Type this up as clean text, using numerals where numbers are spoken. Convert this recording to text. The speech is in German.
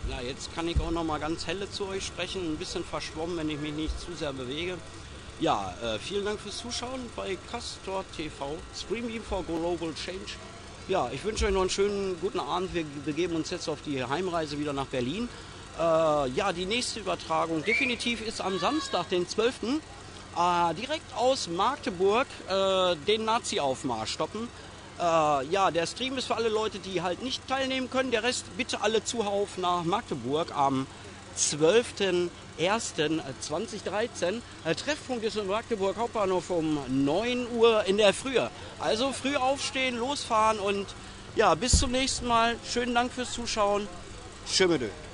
Ja, jetzt kann ich auch noch mal ganz helle zu euch sprechen. Ein bisschen verschwommen, wenn ich mich nicht zu sehr bewege. Ja, vielen Dank fürs Zuschauen bei Castor TV. Stream for Global Change. Ja, ich wünsche euch noch einen schönen guten Abend. Wir begeben uns jetzt auf die Heimreise wieder nach Berlin. Ja, die nächste Übertragung definitiv ist am Samstag, den 12. Direkt aus Magdeburg den Nazi-Aufmarsch stoppen. Ja, der Stream ist für alle Leute, die halt nicht teilnehmen können. Der Rest bitte alle zuhauf nach Magdeburg am 12.01.2013. Treffpunkt ist in Magdeburg Hauptbahnhof um 9 Uhr in der Früh. Also früh aufstehen, losfahren und ja, bis zum nächsten Mal. Schönen Dank fürs Zuschauen. Tschüss.